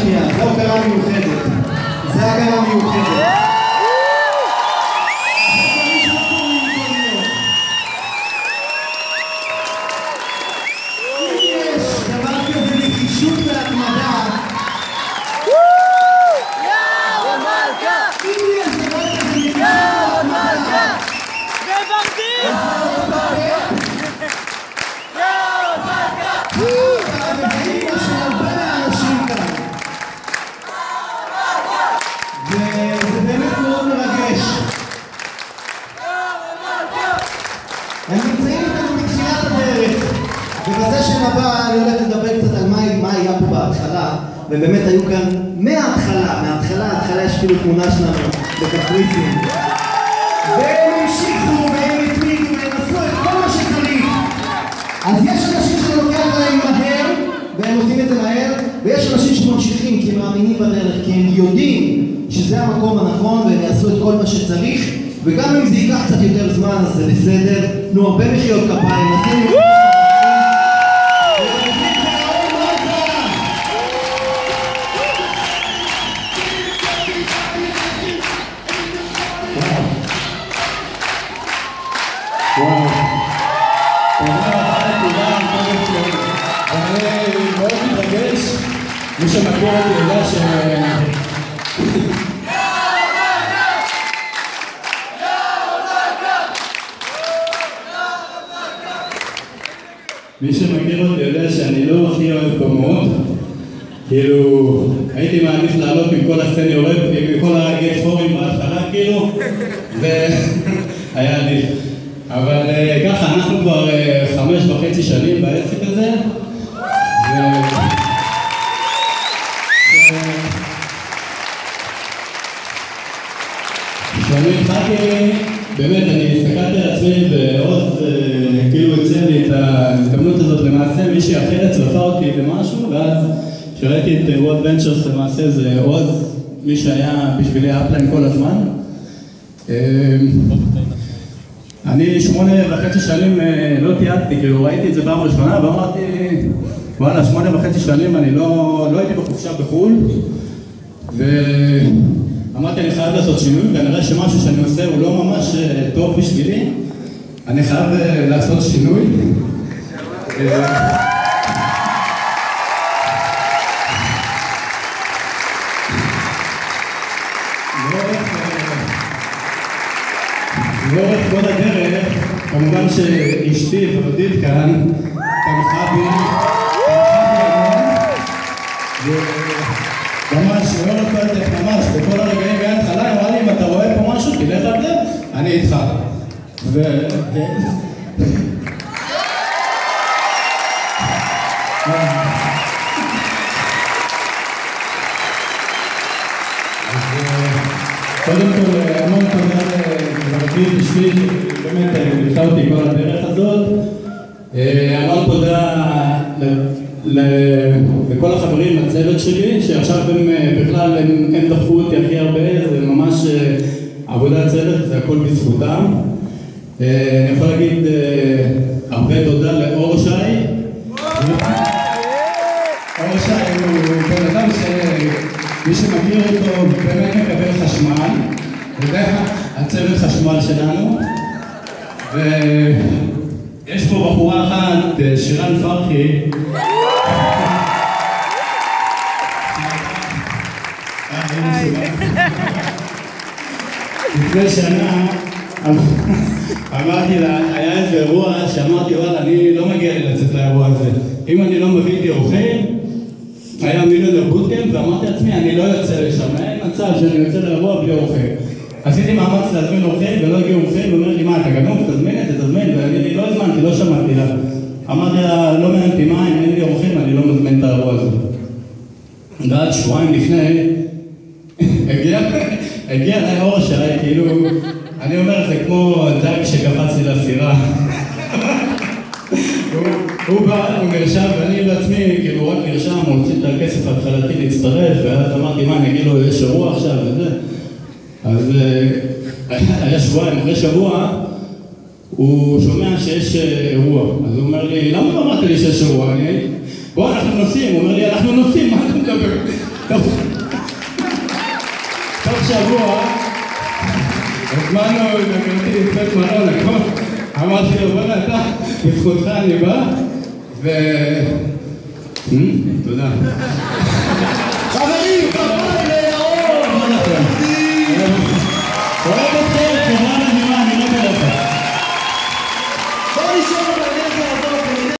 שנייה, זו הכרה מיוחדת. זה הכרה מיוחדת. אני הולך לדבר קצת על מה היה פה בהתחלה, ובאמת היו כאן מההתחלה יש כאילו תמונה שלנו בקפריסין, והם המשיכו והם התמידו והם עשו את כל מה שצריך. אז יש אנשים שלוקח להם מהר והם עושים את זה מהר, ויש אנשים שממשיכים כי הם מאמינים בדרך, כי הם יודעים שזה המקום הנכון והם יעשו את כל מה שצריך, וגם אם זה ייקח קצת יותר זמן אז זה בסדר. נו, הרבה מחיאות כפיים. מי שמכיר אותי יודע שאני לא הכי אוהב במות. כאילו, הייתי מעדיף לעלות עם כל הסצני אוהב, עם כל הגט פורים בהתחלה כאילו, והיה עדיף. אבל ככה, אנחנו כבר 5.5 שנים בעסק הזה, כשאני התחלתי, באמת, אני הסתכלתי על עצמי ועוז כאילו הציע לי את ההזדמנות הזאת. למעשה מישהי אחרת צרפה אותי למשהו, ואז כשראיתי את וולד ונצ'רס, למעשה זה עוז, מי שהיה בשבילי אפליין כל הזמן. אני 8.5 שנים לא תיארתי, כאילו ראיתי את זה פעם ראשונה ואמרתי וואלה, 8.5 שנים אני לא הייתי בחופשה בחו"ל, ואמרתי אני חייב לעשות שינוי, כנראה שמשהו שאני עושה הוא לא ממש טוב בשבילי, אני חייב לעשות שינוי. לאורך כל הדרך, כמובן שאשתי ועודית כאן, תמכה בי וממש, לא כל הדרך ממש, בכל הרגעים מההתחלה, אמרה לי אם אתה רואה פה משהו, תלך על זה, אני איתך. קודם כל, המון תודה לברכי בשביל, באמת, ליוותה אותי כל הדרך הזאת. המון תודה לכל החברים לצוות שלי, שעכשיו הם בכלל, הם דחפו אותי הכי הרבה, זה ממש עבודת צוות, זה הכל בזכותם. אני יכול להגיד הרבה תודה לאור שי. אור שי הוא בן אדם שמי שמכיר אותו באמת מקבל חשמל, וזה הצוות חשמל שלנו. ויש פה בחורה אחת, שירן פרחי, לפני שנה אמרתי לה, היה איזה אירוע שאמרתי וואלה, אני לא מגיע לי לצאת לאירוע הזה, אם אני לא מביא איתי אורחים, היה מיליונר בוטקאמפ, ואמרתי לעצמי אני לא יוצא לשם, אין מצב שאני יוצא לאירוע בלי אורחים. עשיתי מאמץ להזמין אורחים ולא הגיעו אורחים, ואומר לי מה אתה גנוב, תזמין את זה, תזמין, ואני לא הזמנתי, לא שמעתי לה. אמרתי לה, לא מענתי מים, אין לי אורחים, אני לא מזמין את האירוע הזה. ועד שבועיים לפני, הגיע אליי אור שי, כאילו, אני אומר, זה כמו דג שקפצתי לסירה. הוא בא, הוא נרשם, ואני בעצמי, כאילו, רק נרשם, הוא הוציא את הכסף התחלתי להצטרף, ואז אמרתי, מה, אני אגיד לו, יש אירוע עכשיו וזה. אז היה שבועיים, אחרי שבוע, הוא שומע שיש אירוע. אז הוא אומר לי, למה לא אמרת לי שיש אירוע? בוא, אנחנו נוסעים. הוא אומר לי, אנחנו נוסעים, מה אתה מדבר? תוך שבוע, הזמנו וגרתי לבית מלון, נכון? אמרתי לו, בוא'נה, אתה, בזכותך אני בא, תודה. חברים,